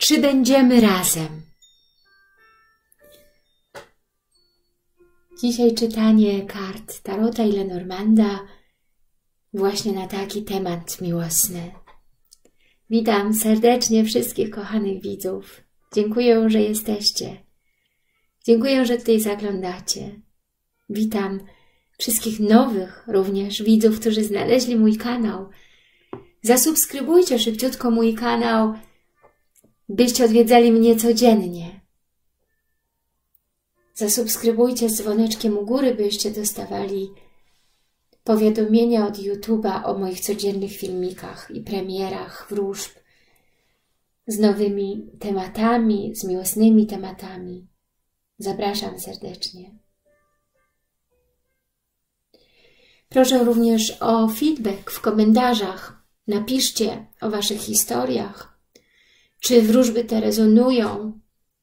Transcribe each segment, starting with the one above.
przybędziemy razem. Dzisiaj czytanie kart Tarota i Lenormanda właśnie na taki temat miłosny. Witam serdecznie wszystkich kochanych widzów. Dziękuję, że jesteście. Dziękuję, że tutaj zaglądacie. Witam wszystkich nowych również widzów, którzy znaleźli mój kanał. Zasubskrybujcie szybciutko mój kanał, byście odwiedzali mnie codziennie. Zasubskrybujcie z dzwoneczkiem u góry, byście dostawali powiadomienia od YouTube'a o moich codziennych filmikach i premierach wróżb z nowymi tematami, z miłosnymi tematami. Zapraszam serdecznie. Proszę również o feedback w komentarzach. Napiszcie o waszych historiach, czy wróżby te rezonują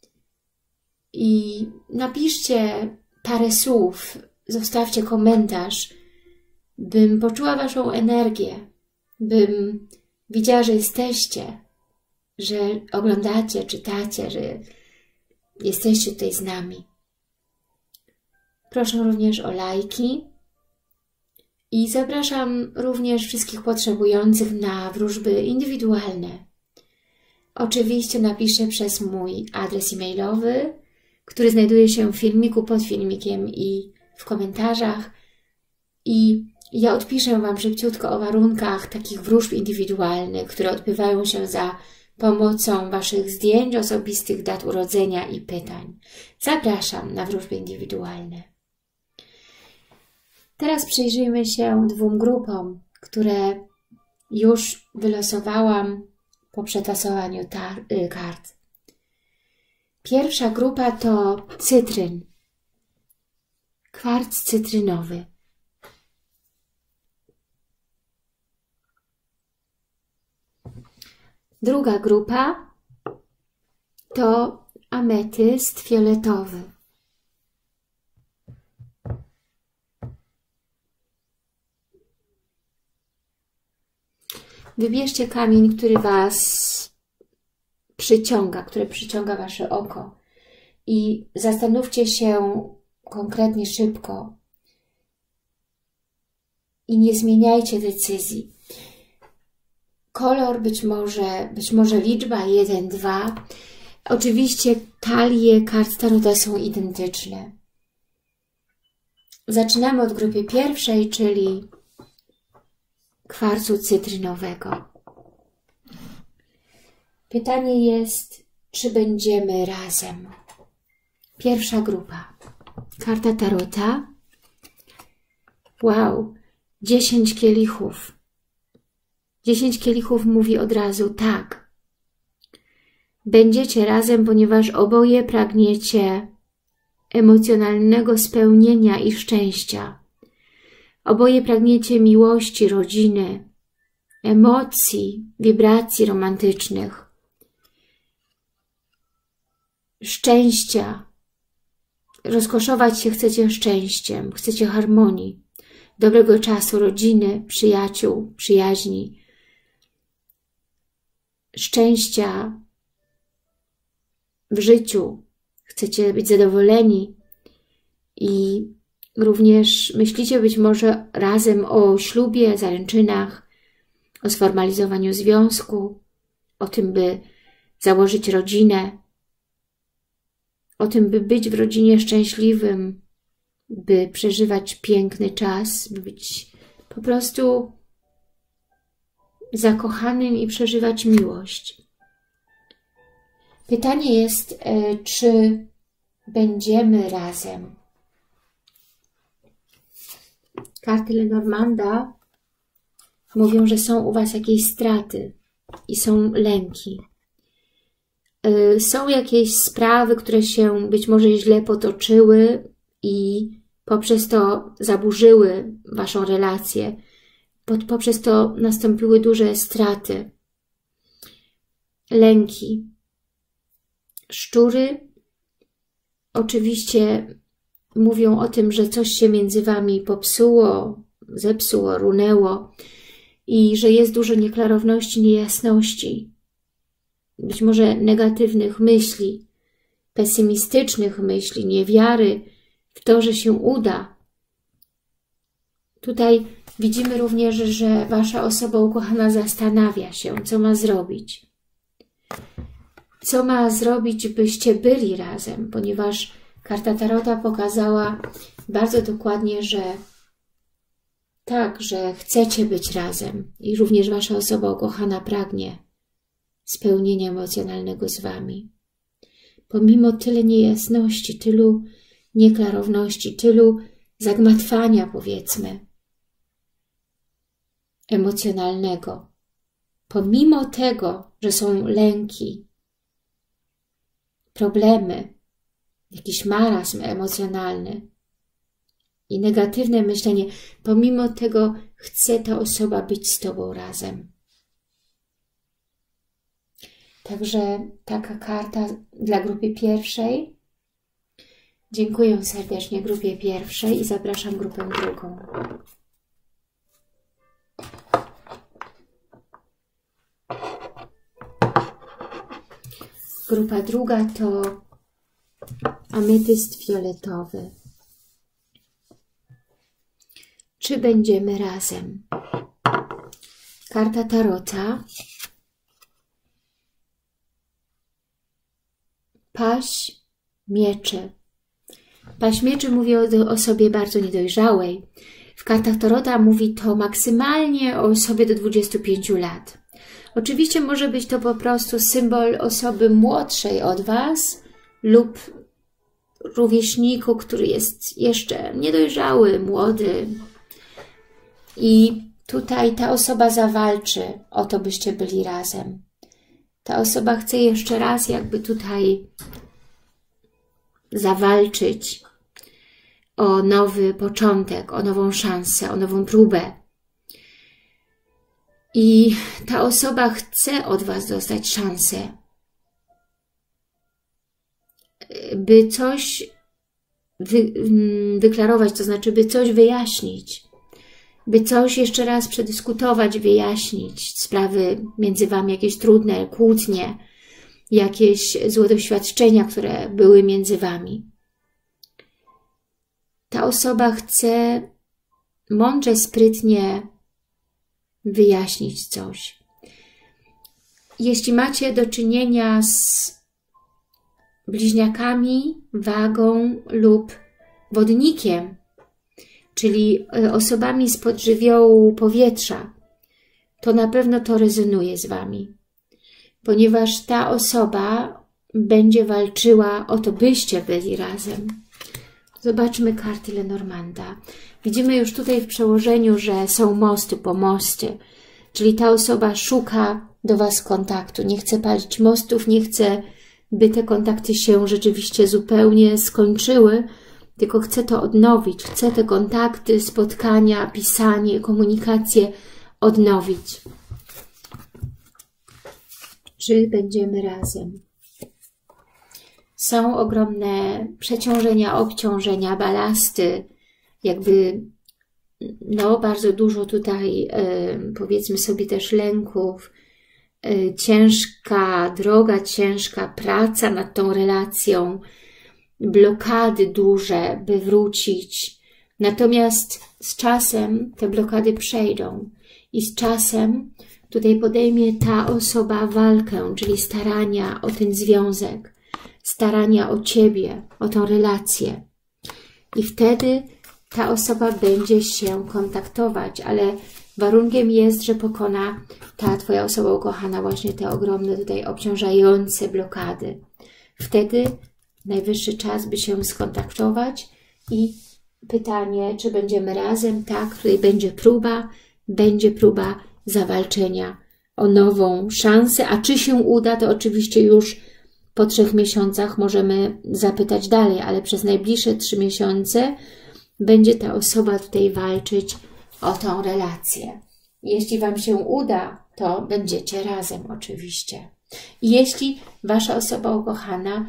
i napiszcie parę słów, zostawcie komentarz, bym poczuła waszą energię, bym widziała, że jesteście, że oglądacie, czytacie, że jesteście tutaj z nami. Proszę również o lajki i zapraszam również wszystkich potrzebujących na wróżby indywidualne. Oczywiście napiszę przez mój adres e-mailowy, który znajduje się w filmiku, pod filmikiem i w komentarzach. I ja odpiszę wam szybciutko o warunkach takich wróżb indywidualnych, które odbywają się za pomocą waszych zdjęć osobistych, dat urodzenia i pytań. Zapraszam na wróżby indywidualne. Teraz przyjrzyjmy się dwóm grupom, które już wylosowałam po przetasowaniu kart. Pierwsza grupa to cytryn, kwarc cytrynowy. Druga grupa to ametyst fioletowy. Wybierzcie kamień, który was przyciąga, który przyciąga wasze oko i zastanówcie się konkretnie, szybko i nie zmieniajcie decyzji. Kolor, być może liczba 1, 2. Oczywiście talie kart Tarota są identyczne. Zaczynamy od grupy pierwszej, czyli kwarcu cytrynowego. Pytanie jest, czy będziemy razem? Pierwsza grupa. Karta Tarota. Wow, 10 kielichów. 10 kielichów mówi od razu tak. Będziecie razem, ponieważ oboje pragniecie emocjonalnego spełnienia i szczęścia. Oboje pragniecie miłości, rodziny, emocji, wibracji romantycznych, szczęścia. Rozkoszować się chcecie szczęściem, chcecie harmonii, dobrego czasu, rodziny, przyjaciół, przyjaźni, szczęścia w życiu. Chcecie być zadowoleni i również myślicie być może razem o ślubie, zaręczynach, o sformalizowaniu związku, o tym, by założyć rodzinę, o tym, by być w rodzinie szczęśliwym, by przeżywać piękny czas, by być po prostu zakochanym i przeżywać miłość. Pytanie jest, czy będziemy razem? Karty Lenormanda mówią, że są u was jakieś straty i są lęki. Są jakieś sprawy, które się być może źle potoczyły i poprzez to zaburzyły waszą relację. Poprzez to nastąpiły duże straty. Lęki. Szczury oczywiście mówią o tym, że coś się między wami popsuło, zepsuło, runęło i że jest dużo nieklarowności, niejasności. być może negatywnych myśli, pesymistycznych myśli, niewiary w to, że się uda. Tutaj widzimy również, że Wasza osoba ukochana zastanawia się, co ma zrobić. Co ma zrobić, byście byli razem, ponieważ karta Tarota pokazała bardzo dokładnie, że tak, że chcecie być razem i również Wasza osoba ukochana pragnie spełnienia emocjonalnego z Wami. Pomimo tyle niejasności, tylu nieklarowności, tylu zagmatwania, powiedzmy, emocjonalnego, pomimo tego, że są lęki, problemy, jakiś marazm emocjonalny i negatywne myślenie, pomimo tego chce ta osoba być z Tobą razem. Także taka karta dla grupy pierwszej. Dziękuję serdecznie grupie pierwszej i zapraszam grupę drugą. Grupa druga to ametyst fioletowy. Czy będziemy razem? Karta Tarota. Paź mieczy. Paź mieczy mówi o osobie bardzo niedojrzałej. W kartach Tarota mówi to maksymalnie o osobie do 25 lat. Oczywiście może być to po prostu symbol osoby młodszej od Was lub rówieśniku, który jest jeszcze niedojrzały, młody. I tutaj ta osoba zawalczy o to, byście byli razem. Ta osoba chce jeszcze raz jakby tutaj zawalczyć o nowy początek, o nową szansę, o nową próbę. I ta osoba chce od Was dostać szansę, by coś wyklarować, to znaczy by coś wyjaśnić, by coś jeszcze raz przedyskutować, wyjaśnić, sprawy między Wami jakieś trudne, kłótnie, jakieś złe doświadczenia, które były między Wami. Ta osoba chce mądrze, sprytnie wyjaśnić coś. Jeśli macie do czynienia z bliźniakami, wagą lub wodnikiem, czyli osobami spod żywiołu powietrza, to na pewno to rezonuje z Wami, ponieważ ta osoba będzie walczyła o to, byście byli razem. Zobaczmy karty Lenormanda. Widzimy już tutaj w przełożeniu, że są mosty, pomosty, czyli ta osoba szuka do Was kontaktu, nie chce palić mostów, nie chce, by te kontakty się rzeczywiście zupełnie skończyły, tylko chce to odnowić, chce te kontakty, spotkania, pisanie, komunikację odnowić. Czy będziemy razem? Są ogromne przeciążenia, obciążenia, balasty, jakby no bardzo dużo tutaj powiedzmy sobie też lęków, ciężka droga, ciężka praca nad tą relacją, blokady duże, by wrócić. Natomiast z czasem te blokady przejdą i z czasem tutaj podejmie ta osoba walkę, czyli starania o ten związek, starania o Ciebie, o tą relację. I wtedy ta osoba będzie się kontaktować, ale warunkiem jest, że pokona ta Twoja osoba ukochana właśnie te ogromne tutaj obciążające blokady. Wtedy najwyższy czas, by się skontaktować i pytanie, czy będziemy razem? Tak, tutaj będzie próba zawalczenia o nową szansę, a czy się uda, to oczywiście już po 3 miesiącach możemy zapytać dalej, ale przez najbliższe 3 miesiące będzie ta osoba tutaj walczyć o tą relację. Jeśli Wam się uda, to będziecie razem oczywiście. I jeśli Wasza osoba ukochana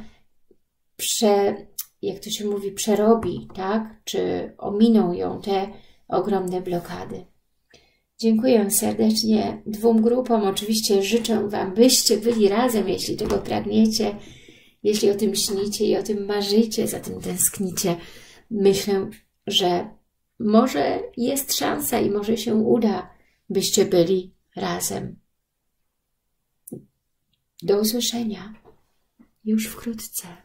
jak to się mówi, przerobi, tak? Czy ominą ją te ogromne blokady. Dziękuję serdecznie 2 grupom. Oczywiście życzę Wam, byście byli razem, jeśli tego pragniecie, jeśli o tym śnicie i o tym marzycie, za tym tęsknicie. Myślę, że może jest szansa i może się uda, byście byli razem. Do usłyszenia już wkrótce.